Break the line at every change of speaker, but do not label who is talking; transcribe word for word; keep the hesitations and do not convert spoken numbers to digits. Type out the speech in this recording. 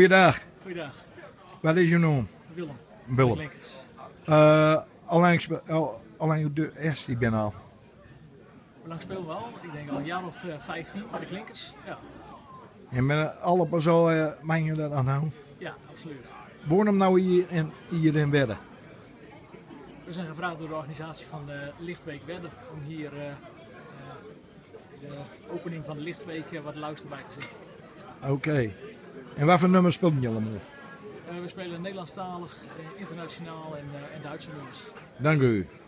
Goeiedag,
Goeiedag,
wat is je naam?
Willem.
Willem.
Klinkers.
Uh, Alleen, alleen de eerste die ben al.
Hoe lang spelen we al? Ik denk al een jaar of uh, vijftien bij de Klinkers. Ja,
En met alle personen uh, meen je dat aanhouden?
ja, absoluut.
Waarom nou hier in, hier in Wedde?
We zijn gevraagd door de organisatie van de Lichtweek Wedde om hier uh, uh, de opening van de Lichtweek uh, wat luister bij te zetten.
Oké. Okay. En wat voor nummers spelen jullie allemaal?
Uh, we spelen Nederlandstalig, uh, internationaal en, uh, en Duitse nummers.
Dank u.